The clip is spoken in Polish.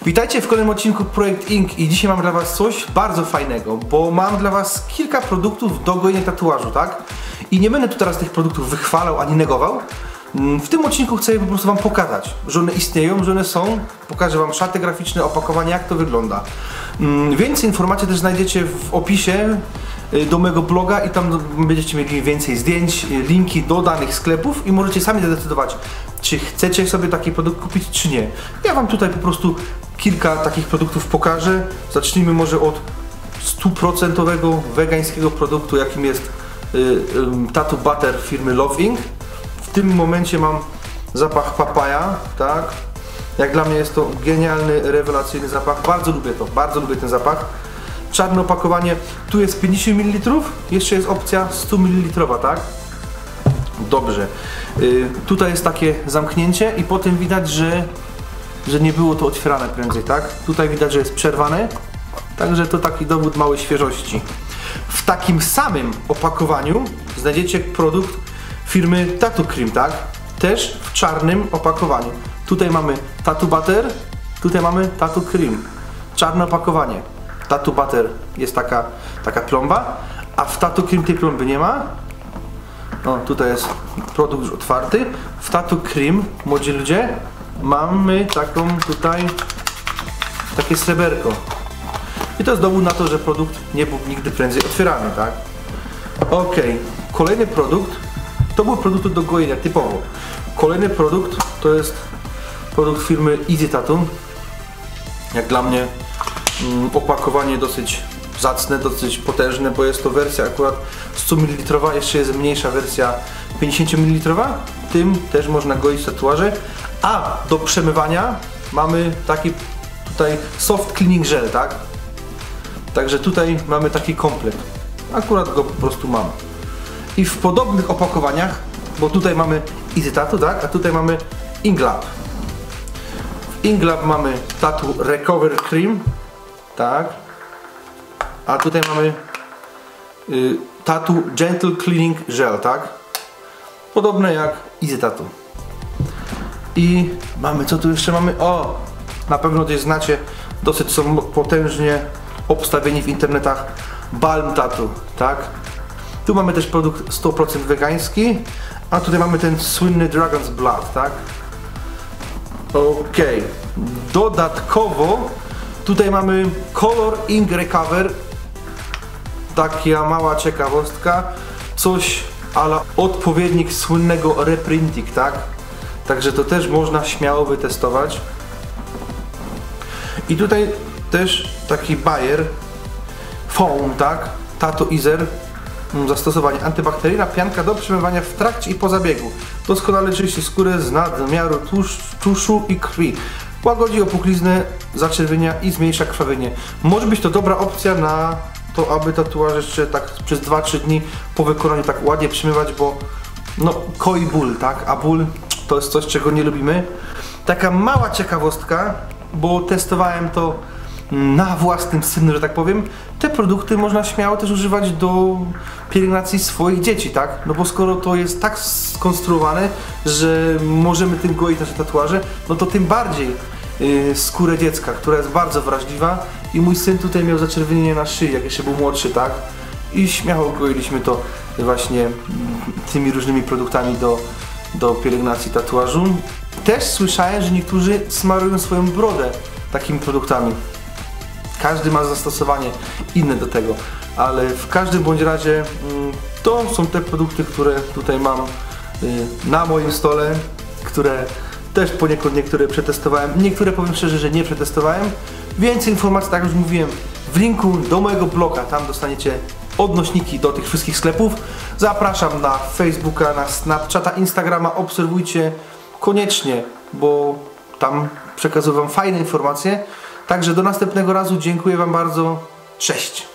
Witajcie w kolejnym odcinku Projekt Ink i dzisiaj mam dla Was coś bardzo fajnego, bo mam dla Was kilka produktów do gojenia tatuażu, tak? I nie będę tu teraz tych produktów wychwalał ani negował. W tym odcinku chcę po prostu Wam pokazać, że one istnieją, że one są. Pokażę Wam szaty graficzne, opakowanie, jak to wygląda. Więcej informacji też znajdziecie w opisie do mojego bloga i tam będziecie mieli więcej zdjęć, linki do danych sklepów i możecie sami zadecydować, czy chcecie sobie taki produkt kupić, czy nie. Ja Wam tutaj po prostu kilka takich produktów pokażę. Zacznijmy może od 100% wegańskiego produktu, jakim jest Tattoo Butter firmy Love Ink. W tym momencie mam zapach papaja, tak? Jak dla mnie jest to genialny, rewelacyjny zapach. Bardzo lubię to, bardzo lubię ten zapach. Czarne opakowanie, tu jest 50 ml, jeszcze jest opcja 100 ml, tak? Dobrze. Tutaj jest takie zamknięcie i potem widać, że nie było to otwierane prędzej, tak? Tutaj widać, że jest przerwane, także to taki dowód małej świeżości. W takim samym opakowaniu znajdziecie produkt firmy Tattoo Cream, tak? Też w czarnym opakowaniu. Tutaj mamy Tattoo Butter, tutaj mamy Tattoo Cream. Czarne opakowanie. Tattoo Butter jest taka plomba, a w Tattoo Cream tej plomby nie ma. O, tutaj jest produkt już otwarty. W Tattoo Cream, młodzi ludzie, mamy taką tutaj, takie sreberko. I to jest dowód na to, że produkt nie był nigdy prędzej otwierany, tak? Ok, kolejny produkt, to był produkt do gojenia typowo. Kolejny produkt to jest produkt firmy Easy Tattoo. Jak dla mnie opakowanie dosyć zacne, dosyć potężne, bo jest to wersja akurat 100 ml, jeszcze jest mniejsza wersja 50 ml. Tym też można goić tatuaże. A do przemywania mamy taki tutaj soft cleaning gel, tak? Także tutaj mamy taki komplet. Akurat go po prostu mam. I w podobnych opakowaniach, bo tutaj mamy Easy Tattoo, tak? A tutaj mamy Inglab. W Inglab mamy Tattoo Recover Cream, tak? A tutaj mamy Tattoo Gentle Cleaning Gel, tak? Podobne jak Easy Tattoo. I mamy, co tu jeszcze mamy? O! Na pewno gdzieś znacie, dosyć są potężnie obstawieni w internetach Balm Tattoo, tak? Tu mamy też produkt 100% wegański, a tutaj mamy ten słynny Dragon's Blood, tak? Ok. Dodatkowo tutaj mamy Color Ink Recover. Taka mała ciekawostka. Coś ala odpowiednik słynnego Reprinting, tak? Także to też można śmiało wytestować. I tutaj też taki Bayer Foam, tak? Tattoo Easer. Zastosowanie antybakteryjna pianka do przemywania w trakcie i po zabiegu. Doskonale czyści skórę z nadmiaru tuszu i krwi. Łagodzi opuchliznę, zaczerwienia i zmniejsza krwawienie. Może być to dobra opcja na to, aby tatuaż jeszcze tak przez 2-3 dni po wykonaniu tak ładnie przemywać, bo no koi ból, tak? A ból to jest coś, czego nie lubimy. Taka mała ciekawostka, bo testowałem to na własnym synu, że tak powiem. Te produkty można śmiało też używać do pielęgnacji swoich dzieci, tak? No bo skoro to jest tak skonstruowane, że możemy tym goić nasze tatuaże, no to tym bardziej skórę dziecka, która jest bardzo wrażliwa. I mój syn tutaj miał zaczerwienienie na szyi, jak jeszcze był młodszy, tak? I śmiało goiliśmy to właśnie tymi różnymi produktami do pielęgnacji tatuażu. Też słyszałem, że niektórzy smarują swoją brodę takimi produktami. Każdy ma zastosowanie inne do tego, ale w każdym bądź razie to są te produkty, które tutaj mam na moim stole, które też poniekąd niektóre przetestowałem, niektóre powiem szczerze, że nie przetestowałem. Więcej informacji, tak jak już mówiłem, w linku do mojego bloga, tam dostaniecie odnośniki do tych wszystkich sklepów. Zapraszam na Facebooka, na Snapchata, Instagrama, obserwujcie koniecznie, bo tam przekazuję Wam fajne informacje. Także do następnego razu, dziękuję Wam bardzo, cześć!